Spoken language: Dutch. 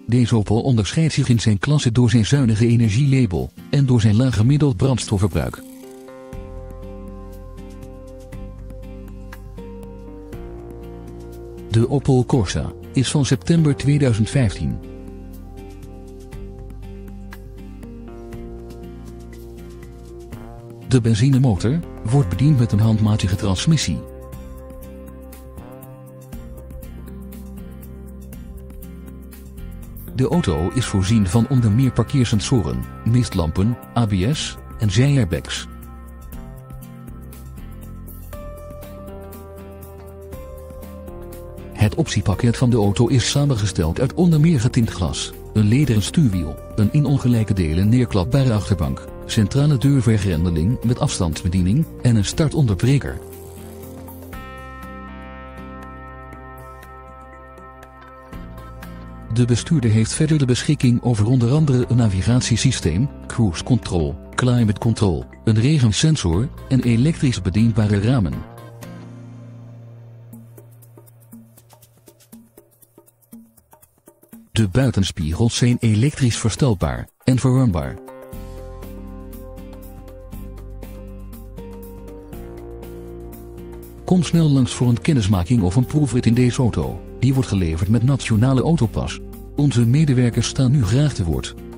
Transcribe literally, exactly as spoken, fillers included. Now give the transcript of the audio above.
Deze Opel onderscheidt zich in zijn klasse door zijn zuinige energielabel en door zijn laag gemiddeld brandstofverbruik. De Opel Corsa is van september tweeduizend vijftien. De benzinemotor wordt bediend met een handmatige transmissie. De auto is voorzien van onder meer parkeersensoren, mistlampen, A B S en zijairbags. Het optiepakket van de auto is samengesteld uit onder meer getint glas, een lederen stuurwiel, een in ongelijke delen neerklapbare achterbank, centrale deurvergrendeling met afstandsbediening en een startonderbreker. De bestuurder heeft verder de beschikking over onder andere een navigatiesysteem, cruise control, climate control, een regensensor en elektrisch bedienbare ramen. De buitenspiegels zijn elektrisch verstelbaar en verwarmbaar. Kom snel langs voor een kennismaking of een proefrit in deze auto. Die wordt geleverd met Nationale Autopas. Onze medewerkers staan nu graag te woord.